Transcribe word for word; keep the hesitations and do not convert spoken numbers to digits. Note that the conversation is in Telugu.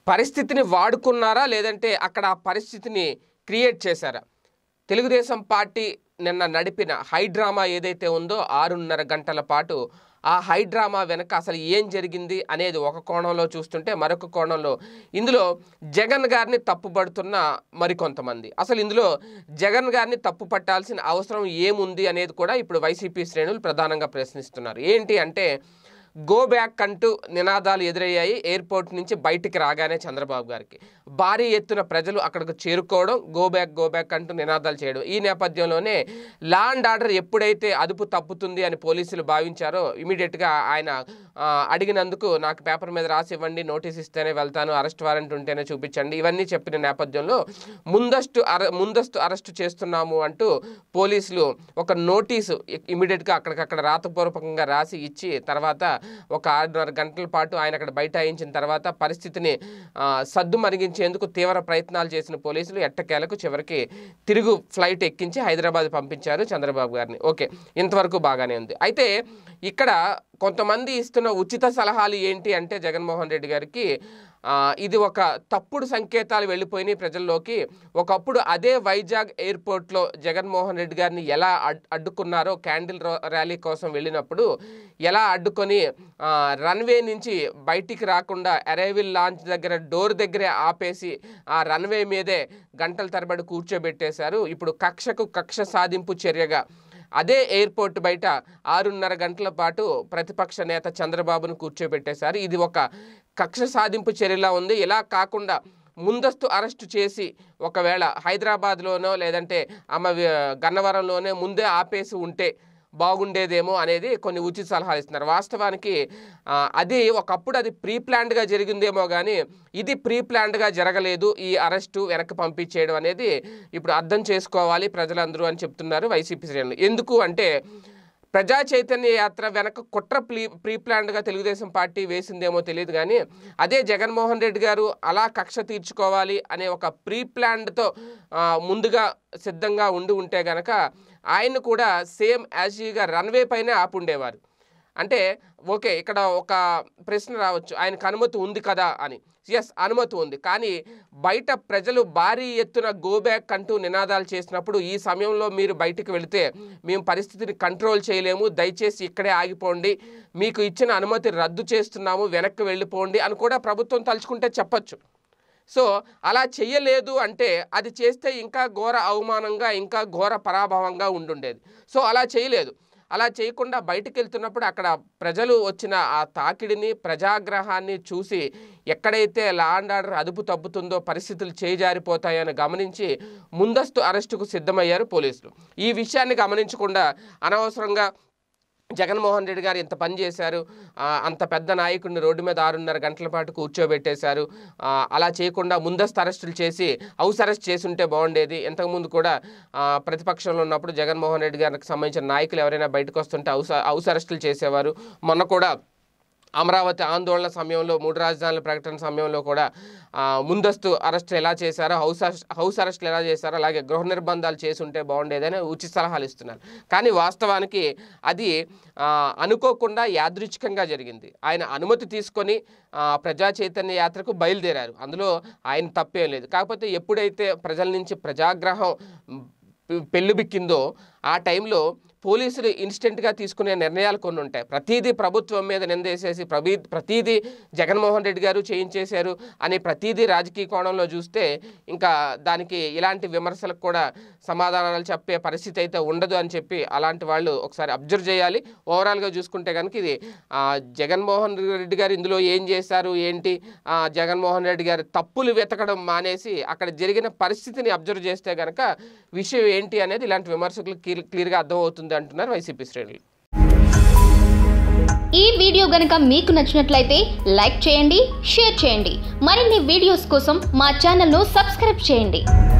పరిస్థితిని వాడుకున్నారా లేదంటే అక్కడ ఆ పరిస్థితిని క్రియేట్ చేశారా? తెలుగుదేశం పార్టీ నిన్న నడిపిన హై డ్రామా ఏదైతే ఉందో ఆరున్నర గంటల పాటు ఆ హై డ్రామా వెనక అసలు ఏం జరిగింది అనేది ఒక కోణంలో చూస్తుంటే, మరొక కోణంలో ఇందులో జగన్ గారిని తప్పుపడుతున్న మరికొంతమంది. అసలు ఇందులో జగన్ గారిని తప్పు పట్టాల్సిన అవసరం ఏముంది అనేది కూడా ఇప్పుడు వైసీపీ శ్రేణులు ప్రధానంగా ప్రశ్నిస్తున్నారు. ఏంటి అంటే, గో బ్యాక్ అంటూ నినాదాలు ఎదురయ్యాయి. ఎయిర్పోర్ట్ నుంచి బయటికి రాగానే చంద్రబాబు గారికి భారీ ఎత్తున ప్రజలు అక్కడికి చేరుకోవడం, గో బ్యాక్ గో బ్యాక్ అంటూ నినాదాలు చేయడం. ఈ నేపథ్యంలోనే లా అండ్ ఆర్డర్ ఎప్పుడైతే అదుపు తప్పుతుంది అని పోలీసులు భావించారో ఇమీడియట్గా ఆయన అడిగినందుకు నాకు పేపర్ మీద రాసి ఇవ్వండి, నోటీస్ ఇస్తేనే వెళ్తాను, అరెస్ట్ వారెంట్ ఉంటేనే చూపించండి, ఇవన్నీ చెప్పిన నేపథ్యంలో ముందస్తు అర ముందస్తు అరెస్టు చేస్తున్నాము అంటూ పోలీసులు ఒక నోటీసు ఇమీడియట్గా అక్కడికక్కడ రాతపూర్వకంగా రాసి ఇచ్చి తర్వాత ఒక ఆరున్నర గంటల పాటు ఆయన అక్కడ బైఠాయించిన తర్వాత పరిస్థితిని సద్దు మరిగించేందుకు తీవ్ర ప్రయత్నాలు చేసిన పోలీసులు ఎట్టకేలకు చివరికి తిరుగు ఫ్లైట్ ఎక్కించి హైదరాబాద్ పంపించారు చంద్రబాబు గారిని. ఓకే, ఇంతవరకు బాగానే ఉంది. అయితే ఇక్కడ కొంతమంది ఇస్తున్న ఉచిత సలహాలు ఏంటి అంటే జగన్మోహన్ రెడ్డి గారికి ఇది ఒక తప్పుడు సంకేతాలు వెళ్ళిపోయినాయి ప్రజల్లోకి. ఒకప్పుడు అదే వైజాగ్ ఎయిర్పోర్ట్లో జగన్మోహన్ రెడ్డి గారిని ఎలా అడ్డుకున్నారో, క్యాండిల్ ర్యాలీ కోసం వెళ్ళినప్పుడు ఎలా అడ్డుకొని రన్వే నుంచి బయటికి రాకుండా అరైవల్ లాంచ్ దగ్గర డోర్ దగ్గరే ఆపేసి ఆ రన్వే మీదే గంటల తరబడి కూర్చోబెట్టేశారు. ఇప్పుడు కక్షకు కక్ష సాధింపు చర్యగా అదే ఎయిర్పోర్ట్ బయట ఆరున్నర గంటల పాటు ప్రతిపక్ష నేత చంద్రబాబును కూర్చోబెట్టేశారు. ఇది ఒక కక్ష సాధింపు చర్యలా ఉంది. ఇలా కాకుండా ముందస్తు అరెస్టు చేసి ఒకవేళ హైదరాబాద్లోనో లేదంటే ఆమె గన్నవరంలోనే ముందే ఆపేసి ఉంటే బాగుండేదేమో అనేది కొన్ని ఉచిత సలహాలు ఇస్తున్నారు. వాస్తవానికి అది ఒకప్పుడు అది ప్రీ ప్లాన్డ్గా జరిగిందేమో కానీ ఇది ప్రీ ప్లాన్డ్గా జరగలేదు. ఈ అరెస్టు వెనక్కి పంపించేయడం అనేది ఇప్పుడు అర్థం చేసుకోవాలి ప్రజలందరూ అని చెప్తున్నారు వైసీపీ శ్రేణులు. ఎందుకు అంటే, ప్రజా చైతన్య యాత్ర వెనక కుట్ర ప్రీ ప్రీ ప్లాన్డ్గా తెలుగుదేశం పార్టీ వేసిందేమో తెలియదు కానీ అదే జగన్మోహన్ రెడ్డి గారు అలా కక్ష తీర్చుకోవాలి అనే ఒక ప్రీ ప్లాన్డ్తో ముందుగా సిద్ధంగా ఉండి ఉంటే గనక ఆయన కూడా సేమ్ యాజ్ యూగా రన్వే పైనే ఆపుండేవారు. అంటే ఓకే, ఇక్కడ ఒక ప్రశ్న రావచ్చు, ఆయనకు అనుమతి ఉంది కదా అని. ఎస్, అనుమతి ఉంది. కానీ బయట ప్రజలు భారీ ఎత్తున గో బ్యాక్ అంటూ నినాదాలు చేసినప్పుడు ఈ సమయంలో మీరు బయటికి వెళితే మేము పరిస్థితిని కంట్రోల్ చేయలేము, దయచేసి ఇక్కడే ఆగిపోండి, మీకు ఇచ్చిన అనుమతి రద్దు చేస్తున్నాము, వెనక్కి వెళ్ళిపోండి అని కూడా ప్రభుత్వం తలుచుకుంటే చెప్పచ్చు. సో అలా చెయ్యలేదు అంటే అది చేస్తే ఇంకా ఘోర అవమానంగా, ఇంకా ఘోర పరాభవంగా ఉండుండేది. సో అలా చేయలేదు. అలా చేయకుండా బయటికి వెళ్తున్నప్పుడు అక్కడ ప్రజలు వచ్చిన ఆ తాకిడిని, ప్రజాగ్రహాన్ని చూసి ఎక్కడైతే లా అండ్ ఆర్డర్ అదుపు తప్పుతుందో, పరిస్థితులు చేజారిపోతాయని గమనించి ముందస్తు అరెస్టుకు సిద్ధమయ్యారు పోలీసులు. ఈ విషయాన్ని గమనించకుండా అనవసరంగా జగన్మోహన్ రెడ్డి గారు ఇంత పని చేశారు, అంత పెద్ద నాయకుడిని రోడ్డు మీద ఆరున్నర గంటల పాటు కూర్చోబెట్టేశారు, అలా చేయకుండా ముందస్తు అరెస్టులు చేసి హౌస్ అరెస్ట్ చేసి ఉంటే బాగుండేది. ఇంతకుముందు కూడా ప్రతిపక్షంలో ఉన్నప్పుడు జగన్మోహన్ రెడ్డి గారికి సంబంధించిన నాయకులు ఎవరైనా బయటకు వస్తుంటే హౌస్ హౌస్ అరెస్టులు చేసేవారు. మొన్న కూడా అమరావతి ఆందోళన సమయంలో, మూడు రాజధానుల ప్రకటన సమయంలో కూడా ముందస్తు అరెస్టులు ఎలా చేశారో, హౌస్ హౌస్ అరెస్టులు ఎలా చేశారో అలాగే గృహ నిర్బంధాలు చేసి ఉంటే బాగుండేదని ఉచిత సలహాలు ఇస్తున్నారు. కానీ వాస్తవానికి అది అనుకోకుండా యాదృచ్ఛికంగా జరిగింది. ఆయన అనుమతి తీసుకొని ప్రజా చైతన్య యాత్రకు బయలుదేరారు, అందులో ఆయన తప్పేం లేదు. కాకపోతే ఎప్పుడైతే ప్రజల నుంచి ప్రజాగ్రహం పెళ్ళుబిక్కిందో ఆ టైంలో పోలీసులు ఇన్స్టెంట్గా తీసుకునే నిర్ణయాలు కొన్ని ఉంటాయి. ప్రతీదీ ప్రభుత్వం మీద నిందేసేసి ప్రతి ప్రతీదీ జగన్మోహన్ రెడ్డి గారు చేయించేశారు అని ప్రతీదీ రాజకీయ కోణంలో చూస్తే ఇంకా దానికి ఇలాంటి విమర్శలకు కూడా సమాధానాలు చెప్పే పరిస్థితి అయితే ఉండదు అని చెప్పి అలాంటి వాళ్ళు ఒకసారి అబ్జర్వ్ చేయాలి. ఓవరాల్గా చూసుకుంటే కనుక ఇది జగన్మోహన్ రెడ్డి గారు ఇందులో ఏం చేశారు ఏంటి, జగన్మోహన్ రెడ్డి గారు తప్పులు వెతకడం మానేసి అక్కడ జరిగిన పరిస్థితిని అబ్జర్వ్ చేస్తే కనుక విషయం ఏంటి అనేది ఇలాంటి విమర్శకులు క్లియర్గా అర్థమవుతుంది అంటున్నారు వైసీపీ శ్రేణులు. ఈ వీడియో గనుక మీకు నచ్చినట్లయితే లైక్ చేయండి, షేర్ చేయండి. మరిన్ని వీడియోస్ కోసం మా ఛానల్ను సబ్స్క్రైబ్ చేయండి.